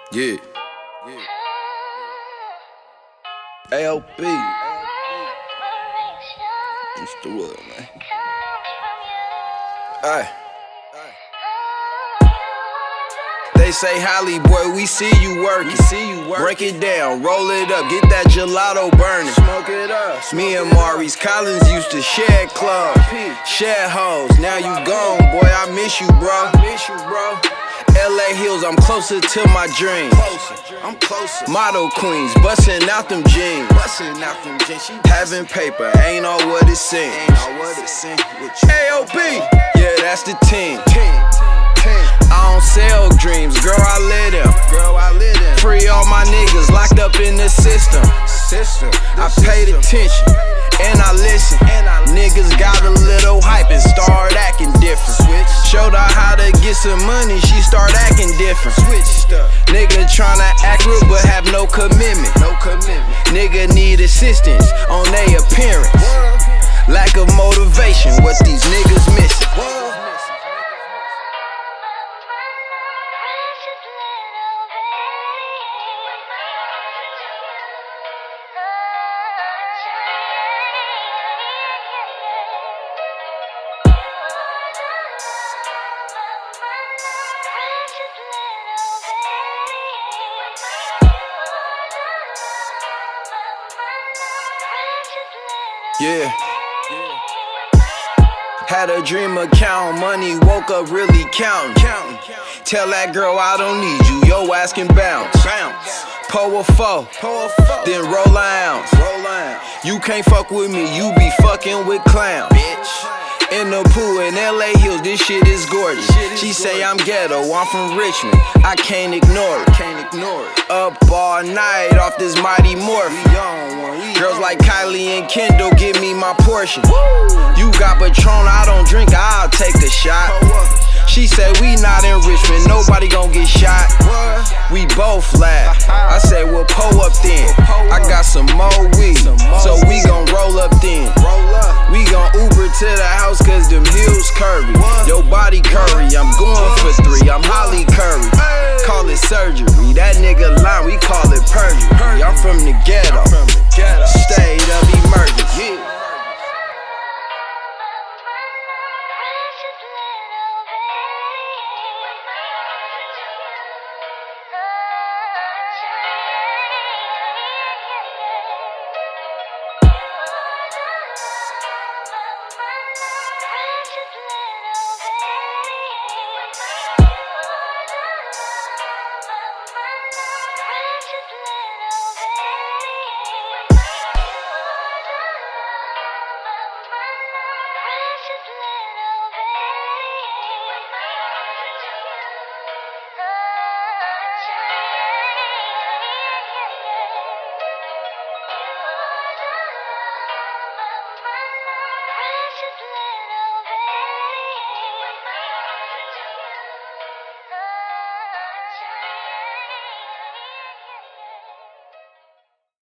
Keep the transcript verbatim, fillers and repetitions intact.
Yeah. Yeah. A O P. What's the word, man? Ay. They say, Holly boy, we see you working. We see you working. Break it down, roll it up, get that gelato burning. Smoke it up. Smoke Me and Maurice Collins used to share clubs, share hoes. Now you gone, boy, I miss you, bro. I miss you, bro. L A Hills, I'm closer to my dreams. Closer. I'm closer. Model queens, bustin' out them jeans. Bustin' out them jeans. Having paper, ain't all what it seems. Ain't all what it seems. A O P, yeah, that's the team. I don't sell dreams, girl, I live them. Girl, I live them. Free all my niggas locked up in the system. System. I paid attention and I listen. And I niggas got a little hype and start acting different. Switch. Showed her how to get some money, she start acting different. Switch stuff. Nigga tryna act real but have no commitment. No commitment. Nigga need assistance on their appearance. What? Lack of motivation, what these niggas missing. What? Yeah. Had a dream account, money, woke up really counting. Tell that girl I don't need you, yo ass can bounce. Pour a four, then roll a ounce. You can't fuck with me, you be fucking with clowns. In the pool in L A Hills, this shit is gorgeous. She say I'm ghetto, I'm from Richmond. I can't ignore it. Can't ignore it. Up all night off this mighty morphin. Girls like Kylie and Kendall give me my portion. You got Patron, I don't drink, I'll take a shot. She said we not in Richmond, nobody gon' get shot. We both laugh. I say we'll pull up then. I got some more weed, so we gon' roll up then. We gon' Uber to the house cause them heels curvy. Yo body curry, I'm going for three, I'm Holly Curry. Call it surgery, that nigga line, we call it perjury. I'm from the ghetto.